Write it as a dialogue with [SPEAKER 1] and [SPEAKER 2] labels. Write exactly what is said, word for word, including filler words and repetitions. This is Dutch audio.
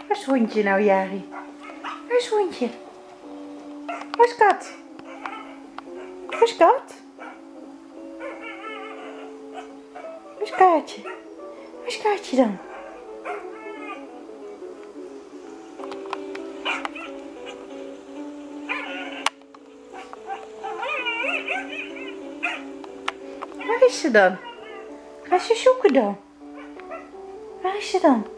[SPEAKER 1] Waar is het hondje nou, Jari? Waar is het hondje? Waar is kat? Waar is kat? Waar is Kaartje? Waar is Kaartje dan? Waar is ze dan? Ga ze zoeken dan. Waar is ze dan?